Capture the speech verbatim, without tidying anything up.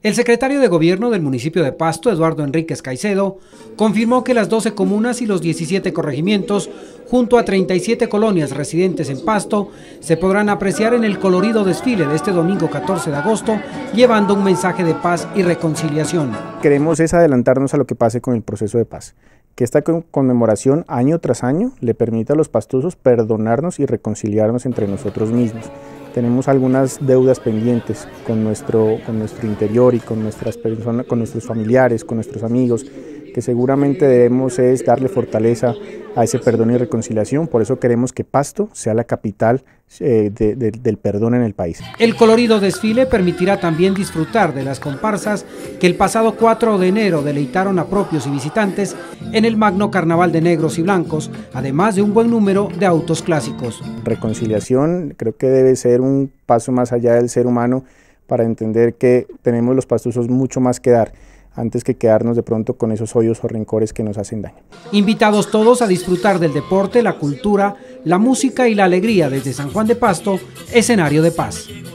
El secretario de Gobierno del municipio de Pasto, Eduardo Enríquez Caicedo, confirmó que las doce comunas y los diecisiete corregimientos, junto a treinta y siete colonias residentes en Pasto, se podrán apreciar en el colorido desfile de este domingo catorce de agosto, llevando un mensaje de paz y reconciliación. Queremos es adelantarnos a lo que pase con el proceso de paz, que esta conmemoración año tras año le permita a los pastosos perdonarnos y reconciliarnos entre nosotros mismos. Tenemos algunas deudas pendientes con nuestro, con nuestro interior y con nuestras personas, con nuestros familiares, con nuestros amigos, que seguramente debemos es darle fortaleza a ese perdón y reconciliación. Por eso queremos que Pasto sea la capital eh, de, de, del perdón en el país. El colorido desfile permitirá también disfrutar de las comparsas que el pasado cuatro de enero deleitaron a propios y visitantes en el magno carnaval de negros y blancos, además de un buen número de autos clásicos. Reconciliación creo que debe ser un paso más allá del ser humano para entender que tenemos los pastosos mucho más que dar, antes que quedarnos de pronto con esos odios o rencores que nos hacen daño. Invitados todos a disfrutar del deporte, la cultura, la música y la alegría desde San Juan de Pasto, escenario de paz.